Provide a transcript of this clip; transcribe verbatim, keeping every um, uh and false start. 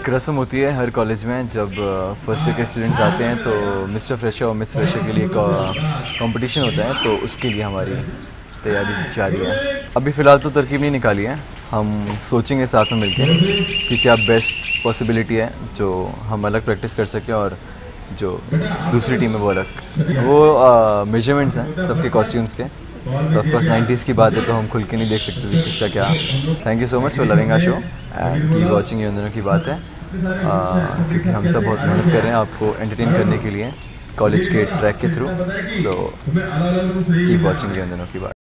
एक रस्म होती है हर कॉलेज में जब फर्स्ट ईयर के स्टूडेंट्स आते हैं तो मिस्टर फ्रेशर और मिस फ्रेशर के लिए कंपटीशन होता है, तो उसके लिए हमारी तैयारी जारी है। अभी फ़िलहाल तो तरकीब नहीं निकाली है, हम सोचेंगे साथ में मिलकर कि क्या बेस्ट पॉसिबिलिटी है जो हम अलग प्रैक्टिस कर सकें और जो दूसरी टीम है वो अलग। वो मेजरमेंट्स हैं सबके कॉस्ट्यूम्स के, तो ऑफ कोर्स नाइंटीज़ की बात है तो हम खुल के नहीं देख सकते थे किसका क्या। Thank you so much for loving our show and keep watching. ये उन दोनों की बात है, uh, क्योंकि हम सब बहुत मेहनत कर रहे हैं आपको एंटरटेन करने के लिए कॉलेज के ट्रैक के थ्रू। सो कीप वाचिंग ये उन दोनों की बात।